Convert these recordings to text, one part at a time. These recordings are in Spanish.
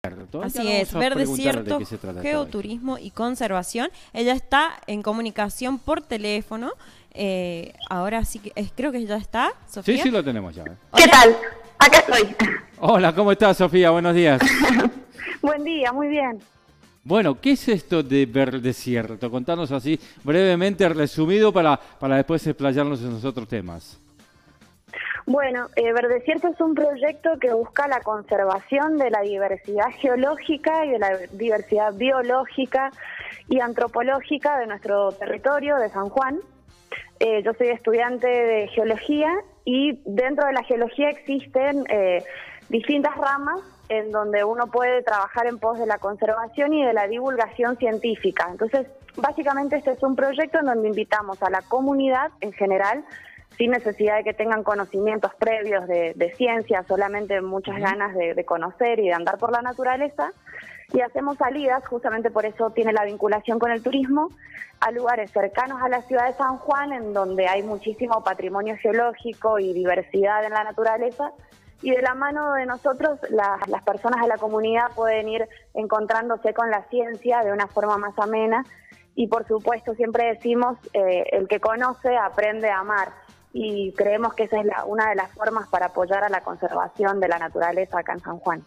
Así es, Ver Desierto, Geoturismo y Conservación. Ella está en comunicación por teléfono. Ahora sí que creo que ya está, Sofía. Sí, sí lo tenemos ya. ¿Qué tal? Acá estoy. Hola, ¿cómo estás, Sofía? Buenos días. Buen día, muy bien. Bueno, ¿qué es esto de Ver Desierto? Contanos así brevemente, resumido, para después explayarnos en los otros temas. Bueno, Verdesierto es un proyecto que busca la conservación de la diversidad geológica y de la diversidad biológica y antropológica de nuestro territorio de San Juan. Yo soy estudiante de geología y dentro de la geología existen distintas ramas en donde uno puede trabajar en pos de la conservación y de la divulgación científica. Entonces, básicamente este es un proyecto en donde invitamos a la comunidad en general, sin necesidad de que tengan conocimientos previos de ciencia, solamente muchas ganas de conocer y de andar por la naturaleza, y hacemos salidas, justamente por eso tiene la vinculación con el turismo, a lugares cercanos a la ciudad de San Juan, en donde hay muchísimo patrimonio geológico y diversidad en la naturaleza, y de la mano de nosotros, las personas de la comunidad pueden ir encontrándose con la ciencia de una forma más amena, y por supuesto siempre decimos, el que conoce aprende a amar, y creemos que esa es una de las formas para apoyar a la conservación de la naturaleza acá en San Juan.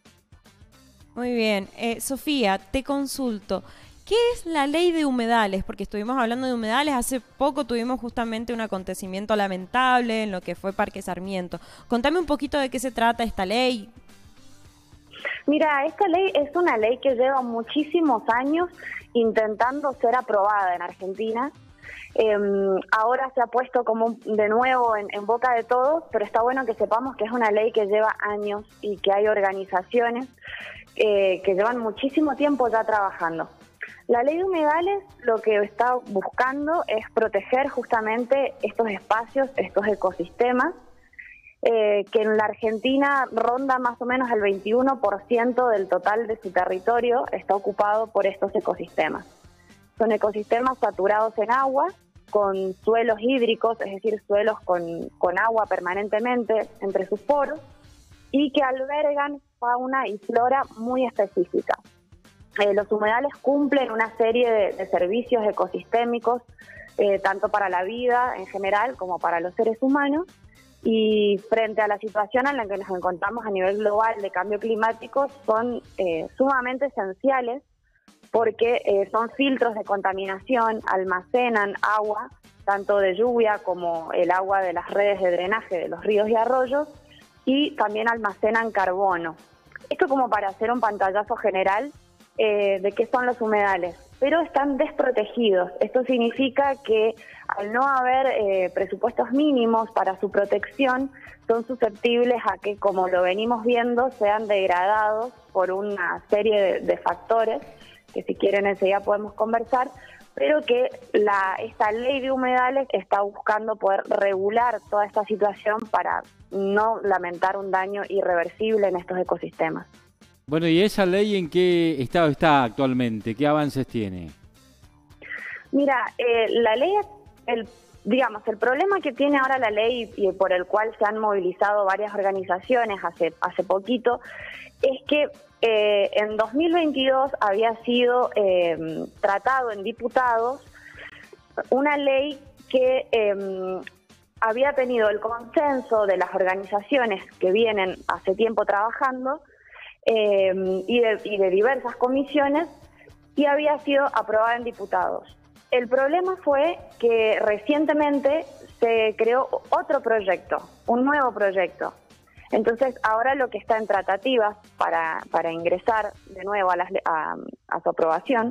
Muy bien. Sofía, te consulto, ¿qué es la ley de humedales? Porque estuvimos hablando de humedales, hace poco tuvimos justamente un acontecimiento lamentable en lo que fue Parque Sarmiento. Contame un poquito de qué se trata esta ley. Mira, esta ley es una ley que lleva muchísimos años intentando ser aprobada en Argentina. Ahora se ha puesto como de nuevo en boca de todos, pero está bueno que sepamos que es una ley que lleva años y que hay organizaciones que llevan muchísimo tiempo ya trabajando. La ley de humedales lo que está buscando es proteger justamente estos espacios, estos ecosistemas, que en la Argentina ronda más o menos el 21% del total de su territorio está ocupado por estos ecosistemas. Son ecosistemas saturados en agua, con suelos hídricos, es decir, suelos con agua permanentemente entre sus poros, y que albergan fauna y flora muy específica. Los humedales cumplen una serie de servicios ecosistémicos, tanto para la vida en general como para los seres humanos, y frente a la situación en la que nos encontramos a nivel global de cambio climático, son sumamente esenciales, porque son filtros de contaminación, almacenan agua, tanto de lluvia como el agua de las redes de drenaje de los ríos y arroyos, y también almacenan carbono. Esto como para hacer un pantallazo general de qué son los humedales, pero están desprotegidos. Esto significa que al no haber presupuestos mínimos para su protección, son susceptibles a que, como lo venimos viendo, sean degradados por una serie de factores, que si quieren enseguida podemos conversar, pero que esta ley de humedales está buscando poder regular toda esta situación para no lamentar un daño irreversible en estos ecosistemas. Bueno, ¿y esa ley en qué estado está actualmente? ¿Qué avances tiene? Mira, la ley, el problema que tiene ahora la ley y por el cual se han movilizado varias organizaciones hace poquito, es que en 2022 había sido tratado en diputados una ley que había tenido el consenso de las organizaciones que vienen hace tiempo trabajando y de diversas comisiones, y había sido aprobada en diputados. El problema fue que recientemente se creó otro proyecto, un nuevo proyecto. Entonces, ahora lo que está en tratativas para ingresar de nuevo a su aprobación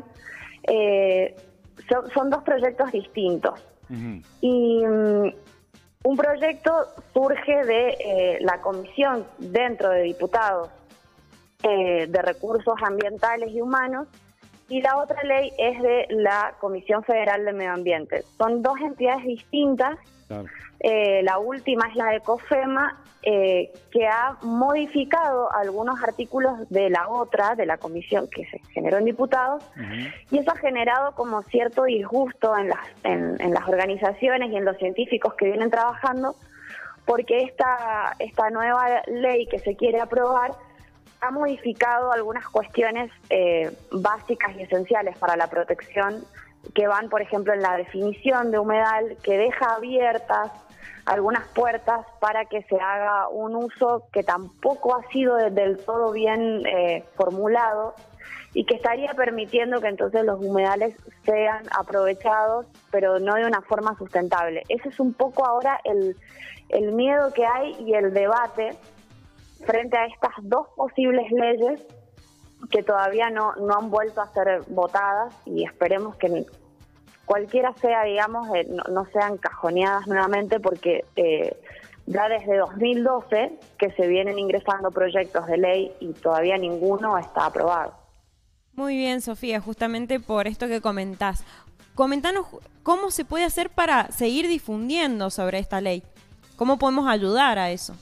son dos proyectos distintos. Uh-huh. Y un proyecto surge de la comisión dentro de diputados de recursos ambientales y humanos, y la otra ley es de la Comisión Federal de Medio Ambiente. Son dos entidades distintas. Claro. La última es la de COFEMA, que ha modificado algunos artículos de la otra, de la comisión que se generó en diputados, uh-huh. Y eso ha generado como cierto disgusto en las organizaciones y en los científicos que vienen trabajando, porque esta nueva ley que se quiere aprobar ha modificado algunas cuestiones básicas y esenciales para la protección, que van, por ejemplo, en la definición de humedal, que deja abiertas algunas puertas para que se haga un uso que tampoco ha sido del todo bien formulado, y que estaría permitiendo que entonces los humedales sean aprovechados, pero no de una forma sustentable. Ese es un poco ahora el miedo que hay y el debate frente a estas dos posibles leyes que todavía no han vuelto a ser votadas, y esperemos que cualquiera sea, digamos, no sean cajoneadas nuevamente, porque ya desde 2012 que se vienen ingresando proyectos de ley y todavía ninguno está aprobado. Muy bien, Sofía, justamente por esto que comentás. Comentanos cómo se puede hacer para seguir difundiendo sobre esta ley. ¿Cómo podemos ayudar a eso?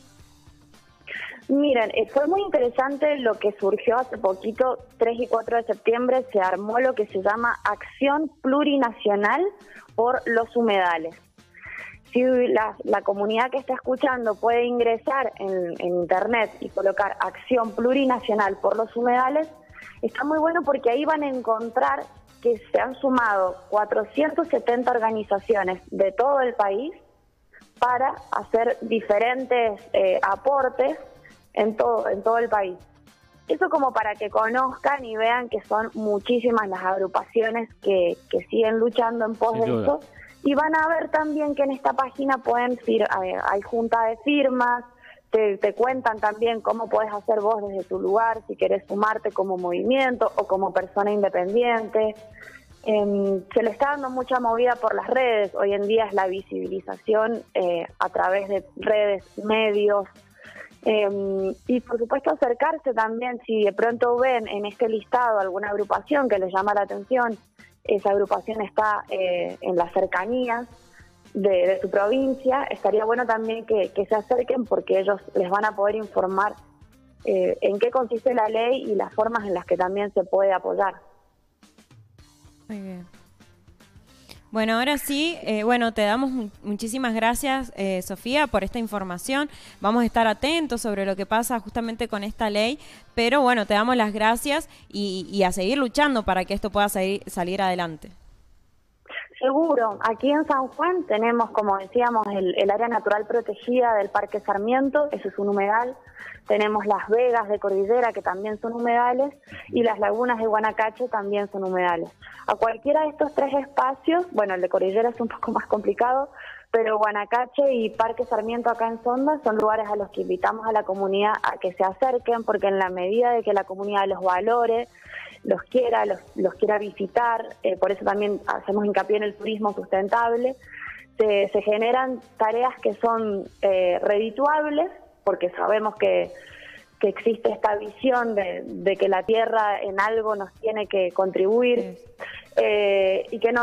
Miren, fue muy interesante lo que surgió hace poquito, 3 y 4 de septiembre, se armó lo que se llama Acción Plurinacional por los Humedales. Si la comunidad que está escuchando puede ingresar en internet y colocar Acción Plurinacional por los Humedales, está muy bueno, porque ahí van a encontrar que se han sumado 470 organizaciones de todo el país para hacer diferentes aportes en todo el país. Eso como para que conozcan y vean que son muchísimas las agrupaciones que siguen luchando en pos de esto. Y van a ver también que en esta página hay junta de firmas, te cuentan también cómo puedes hacer vos desde tu lugar, si querés sumarte como movimiento o como persona independiente. Se le está dando mucha movida por las redes. Hoy en día es la visibilización a través de redes, medios, y por supuesto acercarse también. Si de pronto ven en este listado alguna agrupación que les llama la atención, esa agrupación está en las cercanías de su provincia, estaría bueno también que se acerquen, porque ellos les van a poder informar en qué consiste la ley y las formas en las que también se puede apoyar. Muy bien. Bueno, ahora sí, te damos muchísimas gracias, Sofía, por esta información. Vamos a estar atentos sobre lo que pasa justamente con esta ley, pero bueno, te damos las gracias y a seguir luchando para que esto pueda salir adelante. Seguro. Aquí en San Juan tenemos, como decíamos, el área natural protegida del Parque Sarmiento, eso es un humedal. Tenemos las vegas de Cordillera, que también son humedales, y las lagunas de Guanacache también son humedales. A cualquiera de estos tres espacios, bueno, el de Cordillera es un poco más complicado, pero Guanacache y Parque Sarmiento acá en Sonda son lugares a los que invitamos a la comunidad a que se acerquen, porque en la medida de que la comunidad los valore, los quiera visitar, por eso también hacemos hincapié en el turismo sustentable, se generan tareas que son redituables, porque sabemos que existe esta visión de que la tierra en algo nos tiene que contribuir, y que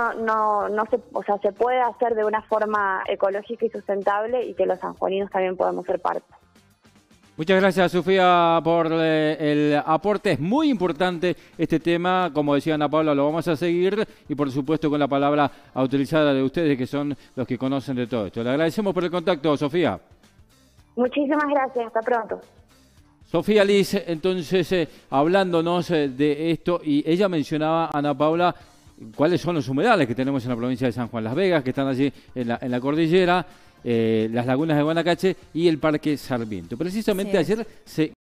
se puede hacer de una forma ecológica y sustentable, y que los sanjuaninos también podemos ser parte. Muchas gracias, Sofía, por el aporte. Es muy importante este tema. Como decía Ana Paula, lo vamos a seguir, y por supuesto con la palabra autorizada de ustedes, que son los que conocen de todo esto. Le agradecemos por el contacto, Sofía. Muchísimas gracias. Hasta pronto. Sofía Liz, entonces, hablándonos de esto, y ella mencionaba, Ana Paula, cuáles son los humedales que tenemos en la provincia de San Juan. Las Vegas, que están allí en la cordillera, las lagunas de Guanacache y el Parque Sarmiento. Precisamente ayer se